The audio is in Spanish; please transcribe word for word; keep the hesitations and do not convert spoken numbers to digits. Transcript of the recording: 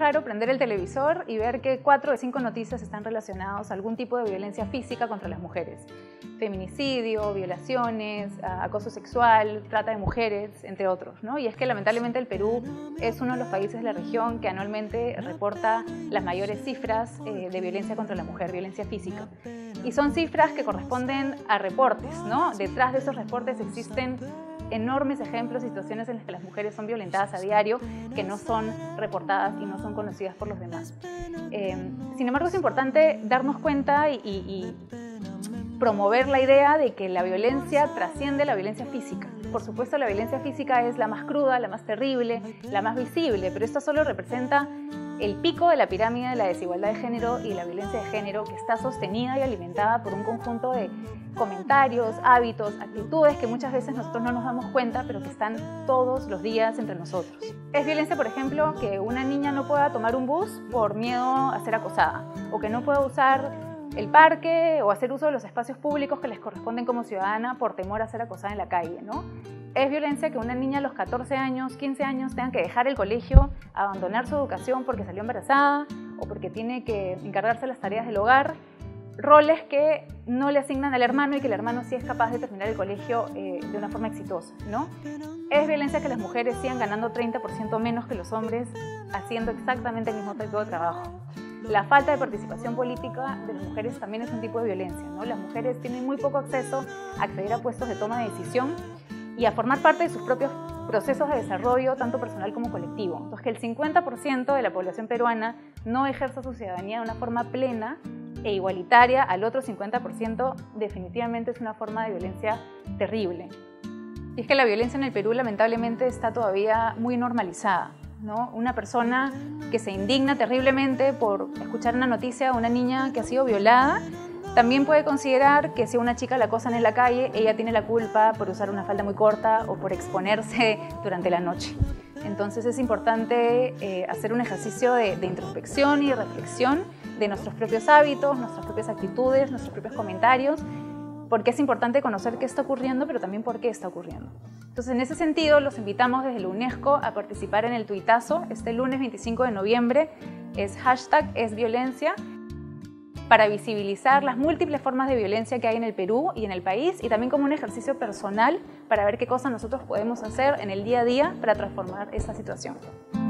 raro prender el televisor y ver que cuatro de cinco noticias están relacionadas a algún tipo de violencia física contra las mujeres. Feminicidio, violaciones, acoso sexual, trata de mujeres, entre otros, ¿no? Y es que lamentablemente el Perú es uno de los países de la región que anualmente reporta las mayores cifras eh, de violencia contra la mujer, violencia física. Y son cifras que corresponden a reportes, ¿no? Detrás de esos reportes existen enormes ejemplos y situaciones en las que las mujeres son violentadas a diario, que no son reportadas y no son conocidas por los demás. Eh, sin embargo, es importante darnos cuenta y, y, y promover la idea de que la violencia trasciende la violencia física. Por supuesto, la violencia física es la más cruda, la más terrible, la más visible, pero esto solo representa el pico de la pirámide de la desigualdad de género y la violencia de género, que está sostenida y alimentada por un conjunto de comentarios, hábitos, actitudes que muchas veces nosotros no nos damos cuenta, pero que están todos los días entre nosotros. Es violencia, por ejemplo, que una niña no pueda tomar un bus por miedo a ser acosada, o que no pueda usar el parque o hacer uso de los espacios públicos que les corresponden como ciudadana por temor a ser acosada en la calle, ¿no? Es violencia que una niña a los catorce años, quince años tenga que dejar el colegio, abandonar su educación porque salió embarazada o porque tiene que encargarse de las tareas del hogar, roles que no le asignan al hermano y que el hermano sí es capaz de terminar el colegio eh, de una forma exitosa, ¿no? Es violencia que las mujeres sigan ganando treinta por ciento menos que los hombres haciendo exactamente el mismo tipo de trabajo. La falta de participación política de las mujeres también es un tipo de violencia, ¿no? Las mujeres tienen muy poco acceso a acceder a puestos de toma de decisión y a formar parte de sus propios procesos de desarrollo, tanto personal como colectivo. Entonces, que el cincuenta por ciento de la población peruana no ejerza su ciudadanía de una forma plena e igualitaria al otro cincuenta por ciento, definitivamente es una forma de violencia terrible. Y es que la violencia en el Perú lamentablemente está todavía muy normalizada, ¿no? Una persona que se indigna terriblemente por escuchar una noticia de una niña que ha sido violada, también puede considerar que si a una chica la acosan en la calle, ella tiene la culpa por usar una falda muy corta o por exponerse durante la noche. Entonces es importante eh, hacer un ejercicio de, de introspección y de reflexión de nuestros propios hábitos, nuestras propias actitudes, nuestros propios comentarios, porque es importante conocer qué está ocurriendo, pero también por qué está ocurriendo. Entonces, en ese sentido, los invitamos desde la UNESCO a participar en el tuitazo este lunes veinticinco de noviembre, es hashtag esviolencia, para visibilizar las múltiples formas de violencia que hay en el Perú y en el país, y también como un ejercicio personal para ver qué cosas nosotros podemos hacer en el día a día para transformar esta situación.